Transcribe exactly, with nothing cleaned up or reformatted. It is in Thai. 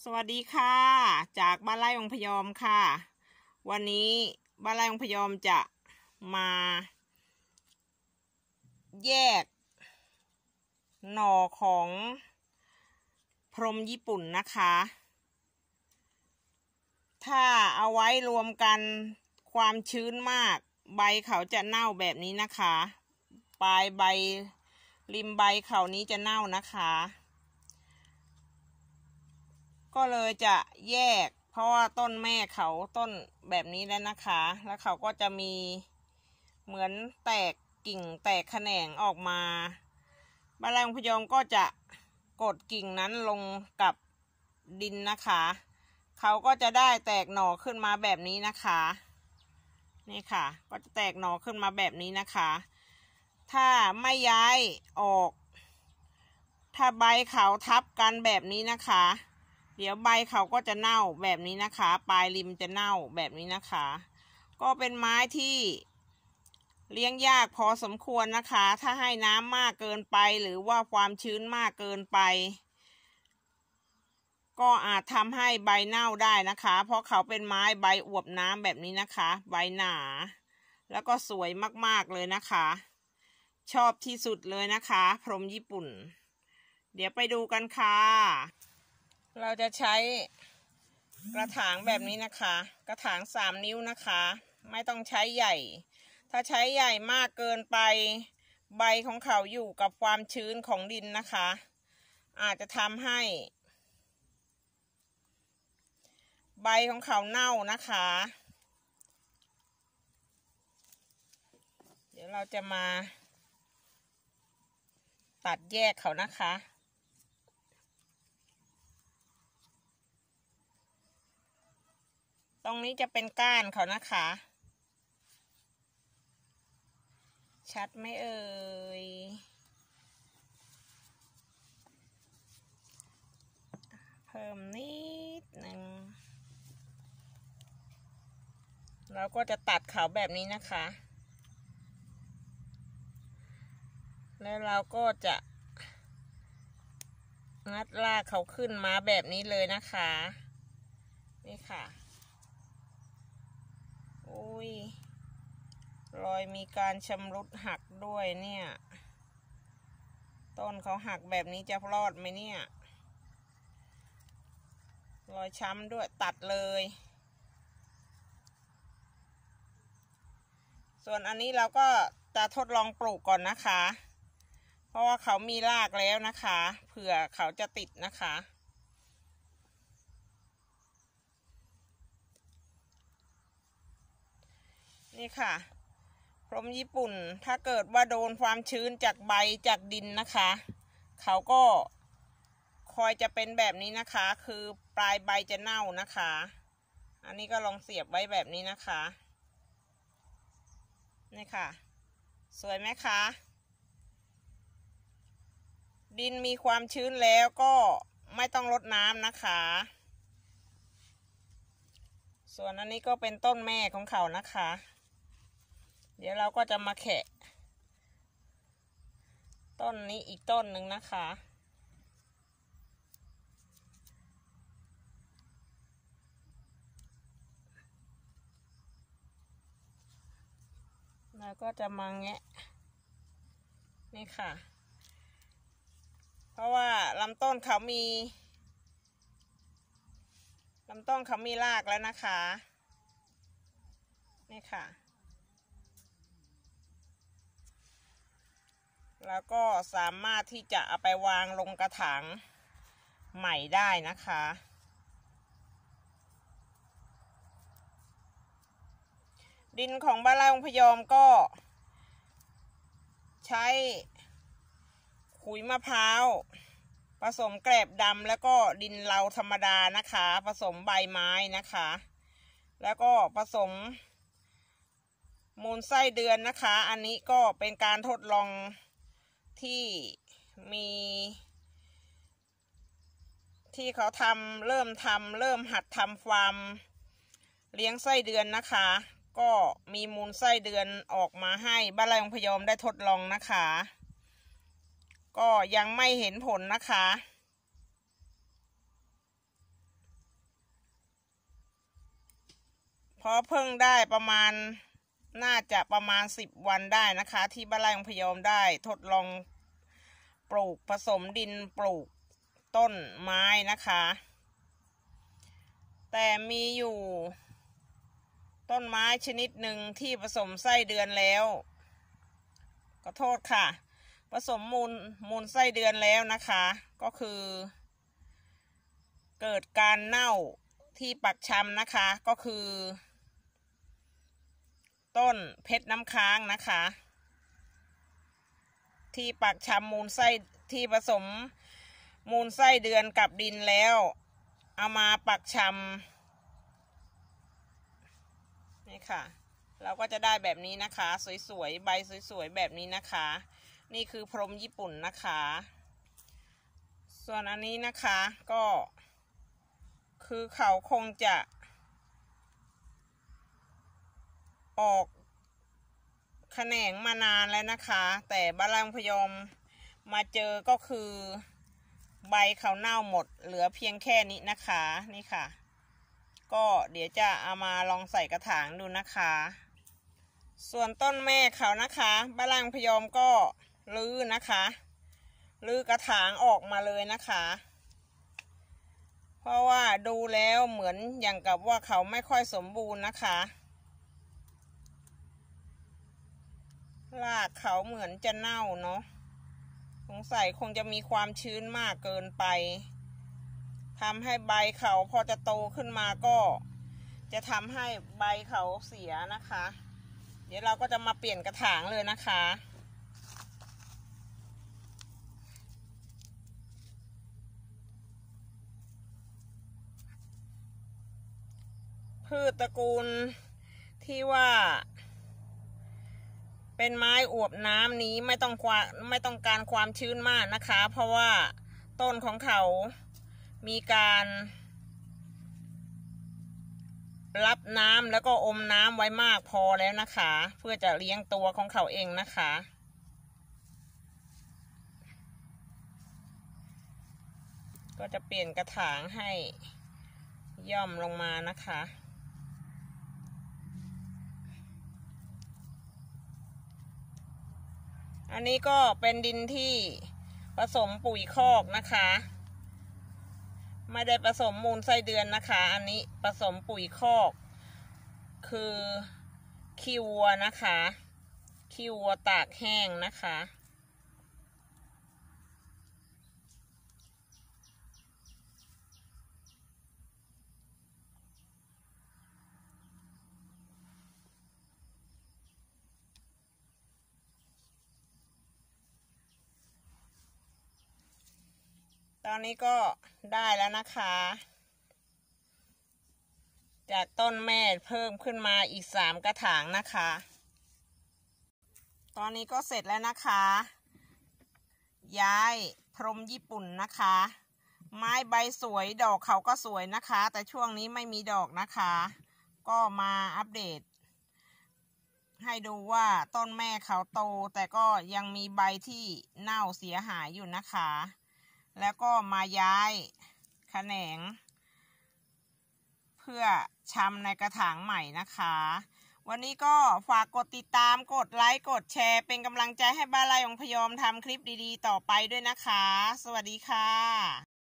สวัสดีค่ะจากบ้านไร่องพยอมค่ะวันนี้บ้านไร่องพยอมจะมาแยกหน่อของพรหมญี่ปุ่นนะคะถ้าเอาไว้รวมกันความชื้นมากใบเขาจะเน่าแบบนี้นะคะปลายใบริมใบเขานี้จะเน่านะคะก็เลยจะแยกเพราะว่าต้นแม่เขาต้นแบบนี้แล้วนะคะแล้วเขาก็จะมีเหมือนแตกกิ่งแตกแขนงออกมาบ้านไร่องพยอมก็จะกดกิ่งนั้นลงกับดินนะคะเขาก็จะได้แตกหน่อขึ้นมาแบบนี้นะคะนี่ค่ะก็จะแตกหน่อขึ้นมาแบบนี้นะคะถ้าไม่ย้ายออกถ้าใบเขาทับกันแบบนี้นะคะเดี๋ยวใบเขาก็จะเน่าแบบนี้นะคะปลายริมจะเน่าแบบนี้นะคะก็เป็นไม้ที่เลี้ยงยากพอสมควรนะคะถ้าให้น้ำมากเกินไปหรือว่าความชื้นมากเกินไปก็อาจทำให้ใบเน่าได้นะคะเพราะเขาเป็นไม้ใบอวบน้ำแบบนี้นะคะใบหนาแล้วก็สวยมากๆเลยนะคะชอบที่สุดเลยนะคะพรหมญี่ปุ่นเดี๋ยวไปดูกันค่ะเราจะใช้กระถางแบบนี้นะคะกระถางสามนิ้วนะคะไม่ต้องใช้ใหญ่ถ้าใช้ใหญ่มากเกินไปใบของเขาอยู่กับความชื้นของดินนะคะอาจจะทำให้ใบของเขาเน่านะคะเดี๋ยวเราจะมาตัดแยกเขานะคะตรงนี้จะเป็นก้านเขานะคะชัดไหมเอ่ยเพิ่มนิดหนึ่งเราก็จะตัดเขาแบบนี้นะคะแล้วเราก็จะงัดรากเขาขึ้นมาแบบนี้เลยนะคะนี่ค่ะอุ้ยรอยมีการชำรุดหักด้วยเนี่ยต้นเขาหักแบบนี้จะรอดไหมเนี่ยรอยช้ำด้วยตัดเลยส่วนอันนี้เราก็จะทดลองปลูกก่อนนะคะเพราะว่าเขามีรากแล้วนะคะเผื่อเขาจะติดนะคะนี่ค่ะพรหมญี่ปุ่นถ้าเกิดว่าโดนความชื้นจากใบจากดินนะคะเขาก็คอยจะเป็นแบบนี้นะคะคือปลายใบจะเน่านะคะอันนี้ก็ลองเสียบไว้แบบนี้นะคะนี่ค่ะสวยไหมคะดินมีความชื้นแล้วก็ไม่ต้องรดน้ำนะคะส่วนอันนี้ก็เป็นต้นแม่ของเขานะคะเดี๋ยวเราก็จะมาแคะต้นนี้อีกต้นหนึ่งนะคะแล้วก็จะมาแงะนี่ค่ะเพราะว่าลำต้นเขามีลำต้นเขามีรากแล้วนะคะนี่ค่ะแล้วก็สามารถที่จะเอาไปวางลงกระถางใหม่ได้นะคะดินของบ้านไร่องพยอมก็ใช้ขุยมะพร้าวผสมแกลบดำแล้วก็ดินเราธรรมดานะคะผสมใบไม้นะคะแล้วก็ผสมมูลไส้เดือนนะคะอันนี้ก็เป็นการทดลองที่มีที่เขาทำเริ่มทำเริ่มหัดทำฟาร์มเลี้ยงไส้เดือนนะคะก็มีมูลไส้เดือนออกมาให้บ้านไร่องพยอมได้ทดลองนะคะก็ยังไม่เห็นผลนะคะเพราะเพิ่งได้ประมาณน่าจะประมาณสิบวันได้นะคะ ที่บ้านไร่ของพยอมได้ทดลองปลูกผสมดินปลูกต้นไม้นะคะ แต่มีอยู่ต้นไม้ชนิดหนึ่งที่ผสมไส้เดือนแล้วขอโทษค่ะผสมมูลมูลไส้เดือนแล้วนะคะก็คือเกิดการเน่าที่ปักชำนะคะก็คือต้นเพชรน้ำค้างนะคะที่ปักชำมูลไส้ที่ผสมมูลไส้เดือนกับดินแล้วเอามาปักชำนี่ค่ะเราก็จะได้แบบนี้นะคะสวยๆใบสวยๆแบบนี้นะคะนี่คือพรมญี่ปุ่นนะคะส่วนอันนี้นะคะก็คือเขาคงจะออกแขนงมานานแล้วนะคะแต่บ้านไร่ของพยอมมาเจอก็คือใบเขาเน่าหมดเหลือเพียงแค่นี้นะคะนี่ค่ะก็เดี๋ยวจะเอามาลองใส่กระถางดูนะคะส่วนต้นแม่เขานะคะบ้านไร่ของพยอมก็รื้อนะคะรื้อกระถางออกมาเลยนะคะเพราะว่าดูแล้วเหมือนอย่างกับว่าเขาไม่ค่อยสมบูรณ์นะคะรากเขาเหมือนจะเน่าเนาะสงสัยคงจะมีความชื้นมากเกินไปทำให้ใบเขาพอจะโตขึ้นมาก็จะทำให้ใบเขาเสียนะคะเดี๋ยวเราก็จะมาเปลี่ยนกระถางเลยนะคะพืชตระกูลที่ว่าเป็นไม้อวบน้ำนี้ไม่ต้องความไม่ต้องการความชื้นมากนะคะเพราะว่าต้นของเขามีการรับน้ำแล้วก็อมน้ำไว้มากพอแล้วนะคะเพื่อจะเลี้ยงตัวของเขาเองนะคะก็จะเปลี่ยนกระถางให้ย่อมลงมานะคะอันนี้ก็เป็นดินที่ผสมปุ๋ยคอกนะคะไม่ได้ผสมมูลไส้เดือนนะคะอันนี้ผสมปุ๋ยคอกคือขี้วัวนะคะขี้วัวตากแห้งนะคะตอนนี้ก็ได้แล้วนะคะจากต้นแม่เพิ่มขึ้นมาอีกสามกระถางนะคะตอนนี้ก็เสร็จแล้วนะคะย้ายพรมญี่ปุ่นนะคะไม้ใบสวยดอกเขาก็สวยนะคะแต่ช่วงนี้ไม่มีดอกนะคะก็มาอัปเดตให้ดูว่าต้นแม่เขาโตแต่ก็ยังมีใบที่เน่าเสียหายอยู่นะคะแล้วก็มาย้ายแขนงเพื่อชำในกระถางใหม่นะคะวันนี้ก็ฝากกดติดตามกดไลค์กดแชร์เป็นกำลังใจให้บ้านไร่ของพยอมทำคลิปดีๆต่อไปด้วยนะคะสวัสดีค่ะ